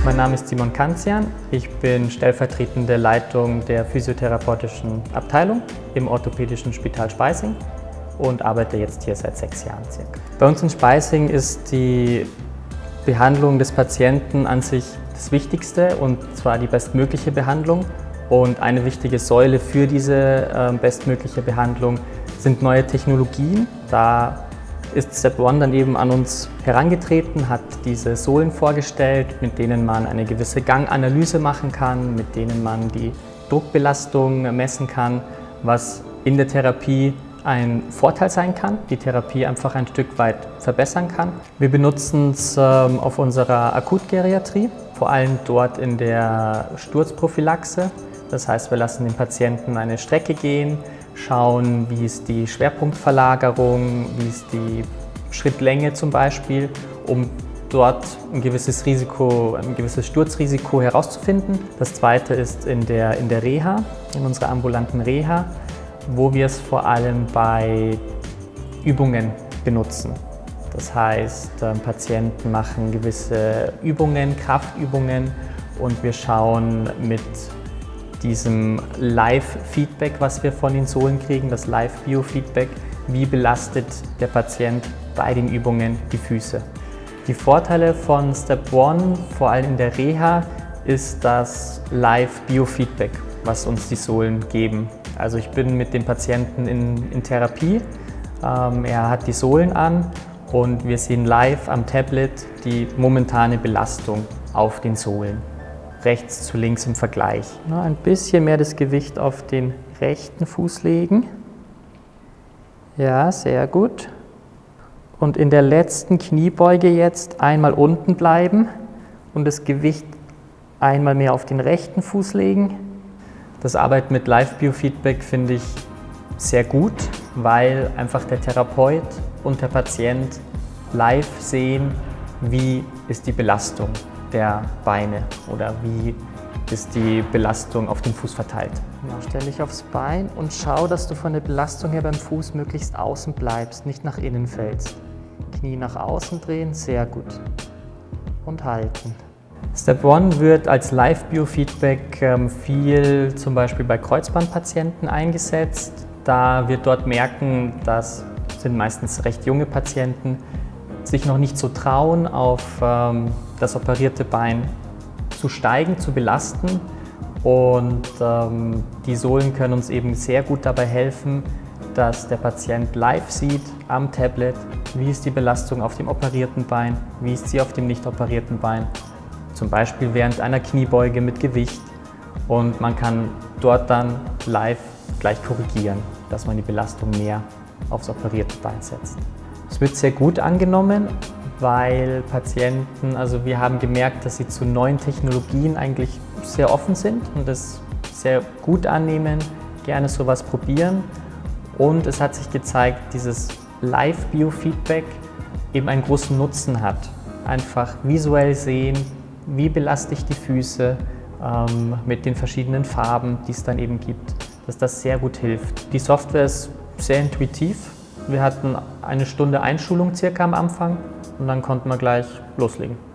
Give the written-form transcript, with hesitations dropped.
Mein Name ist Simon Kanzian. Ich bin stellvertretende Leitung der physiotherapeutischen Abteilung im orthopädischen Spital Speising und arbeite jetzt hier seit 6 Jahren circa. Bei uns in Speising ist die Behandlung des Patienten an sich das Wichtigste, und zwar die bestmögliche Behandlung. Und eine wichtige Säule für diese bestmögliche Behandlung sind neue Technologien. Da ist Step One dann eben an uns herangetreten, hat diese Sohlen vorgestellt, mit denen man eine gewisse Ganganalyse machen kann, mit denen man die Druckbelastung messen kann, was in der Therapie ein Vorteil sein kann, die Therapie einfach ein Stück weit verbessern kann. Wir benutzen es auf unserer Akutgeriatrie, vor allem dort in der Sturzprophylaxe. Das heißt, wir lassen den Patienten eine Strecke gehen, schauen, wie ist die Schwerpunktverlagerung, wie ist die Schrittlänge zum Beispiel, um dort ein gewisses Sturzrisiko herauszufinden. Das zweite ist in der Reha, in unserer ambulanten Reha, wo wir es vor allem bei Übungen benutzen. Das heißt, Patienten machen gewisse Übungen, Kraftübungen, und wir schauen mit diesem Live-Feedback, was wir von den Sohlen kriegen, das Live-Biofeedback, wie belastet der Patient bei den Übungen die Füße. Die Vorteile von Step One, vor allem in der Reha, ist das Live-Biofeedback, was uns die Sohlen geben. Also ich bin mit dem Patienten in Therapie, er hat die Sohlen an und wir sehen live am Tablet die momentane Belastung auf den Sohlen. Rechts zu links im Vergleich. Ein bisschen mehr das Gewicht auf den rechten Fuß legen. Ja, sehr gut. Und in der letzten Kniebeuge jetzt einmal unten bleiben und das Gewicht einmal mehr auf den rechten Fuß legen. Das Arbeiten mit Live-Biofeedback finde ich sehr gut, weil einfach der Therapeut und der Patient live sehen, wie ist die Belastung der Beine oder wie ist die Belastung auf den Fuß verteilt. Genau, stell dich aufs Bein und schau, dass du von der Belastung her beim Fuß möglichst außen bleibst, nicht nach innen fällst. Knie nach außen drehen, sehr gut. Und halten. Step One wird als Live-Biofeedback viel zum Beispiel bei Kreuzbandpatienten eingesetzt, da wir dort merken, das sind meistens recht junge Patienten, sich noch nicht so trauen, auf das operierte Bein zu steigen, zu belasten. Und die Sohlen können uns eben sehr gut dabei helfen, dass der Patient live sieht am Tablet, wie ist die Belastung auf dem operierten Bein, wie ist sie auf dem nicht operierten Bein. Zum Beispiel während einer Kniebeuge mit Gewicht. Und man kann dort dann live gleich korrigieren, dass man die Belastung mehr aufs operierte Bein setzt. Es wird sehr gut angenommen, weil Patienten, also wir haben gemerkt, dass sie zu neuen Technologien eigentlich sehr offen sind und das sehr gut annehmen, gerne sowas probieren. Und es hat sich gezeigt, dieses Live-Biofeedback eben einen großen Nutzen hat. Einfach visuell sehen, wie belaste ich die Füße mit den verschiedenen Farben, die es dann eben gibt, dass das sehr gut hilft. Die Software ist sehr intuitiv. Wir hatten eine Stunde Einschulung circa am Anfang und dann konnten wir gleich loslegen.